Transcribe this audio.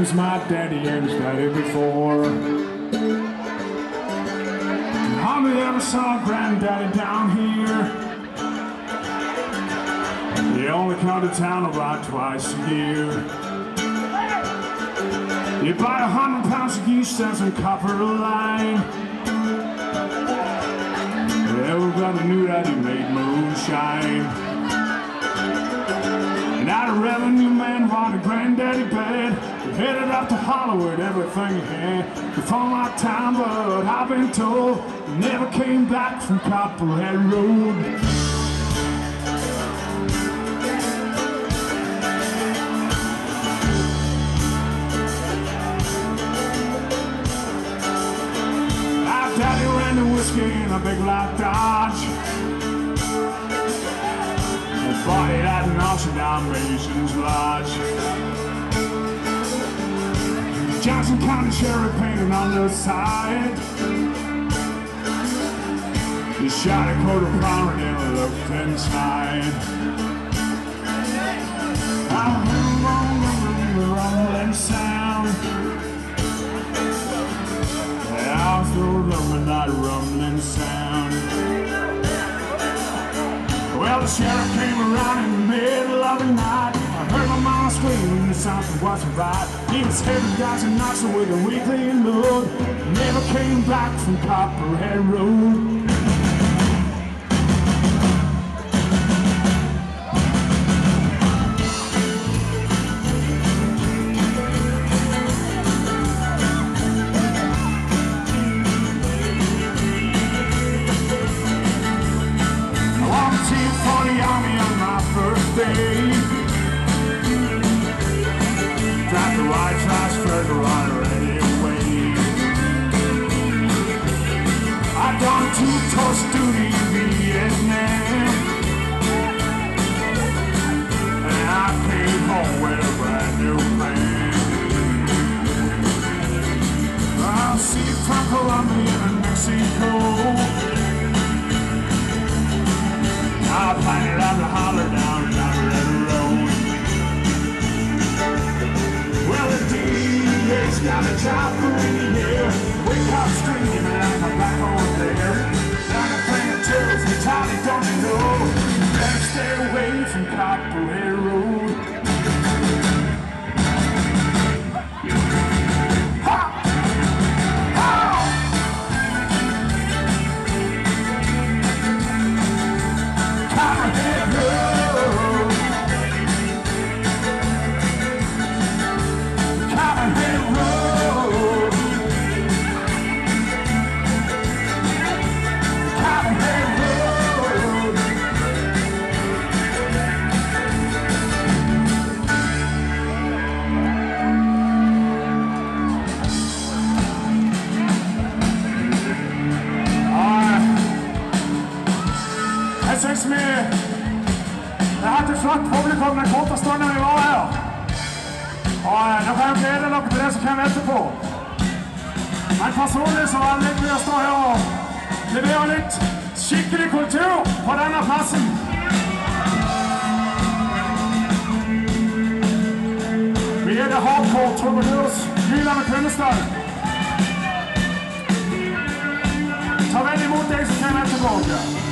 was my daddy and his daddy before. Hardly ever saw granddaddy down here. He only come to town about twice a year. He buy 100 pounds of geese and some copper line. Everybody knew that he made moonshine. And out of revenue man wanted granddaddy bad. He headed up to Hollywood, everything he had. Before my time, but I've been told he never came back from Copperhead Road. Daddy ran the whiskey in a big black Dodge. His body had an auction down Mason's Lodge. Johnson County Sheriff painted on the side. He shot a quarter pounder and then looked inside. I heard the rumbling sound. Out through the midnight rumbling sound. Well, the sheriff came around in the middle of the night. I heard my mama screaming that something wasn't right. He was heavy guys and knocks with a weekly load. Never came back from Copperhead Road. Drop the white transfer to run ready away. I done 2 tours duty in Vietnam, and I came home with a brand new plan. I'll see you from Colombia and Mexico. I'll find it on the holler down Copperhead Road. Well, the DA's got a job for me here. Wake up screaming and I'm back over there. Down the thing of turtles, me Tommy, don't you know? Better stay away from Copperhead Road. Ha! Ha! Copperhead Road. Copperhead Road. Copperhead Road. Jeg synes vi hadde et flott publikum den korte stunden vi var her. Og nå kan jeg glede dere til det som kommer etterpå. Men personlig så var det litt å stå her og levere litt skikkelig kultur på denne plassen. Vi det HardcoreTroubadours, Jylland og Kvinnestad. Ta vel imot deg som kommer etterpå.